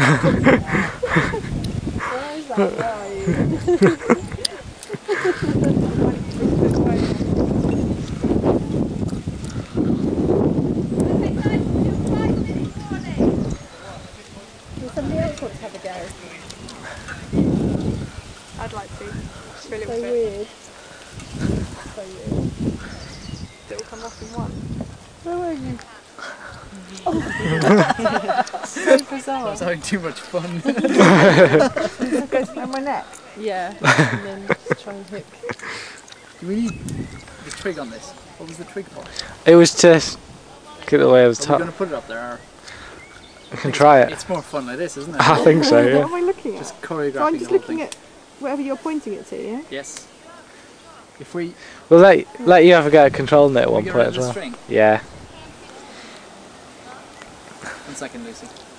Somebody else wants to have a go. I'd like to. Really So weird. So weird. It will come off in one. Where were you? So bizarre. I was having too much fun. It goes around my neck. Yeah. And then just try and hook. Do we need the twig on this? What was the twig for? It was to get the way of the Are we top. going to put it up there? Or? I can try it. It's more fun like this, isn't it? I think so, What yeah. am I looking at? Just choreographing So I'm just the whole looking thing. at whatever you're pointing it to, yeah? Yes. If we... We'll let you have a go at controlling it at one get point rid as of the well. string? Yeah. 1 second, Lucy.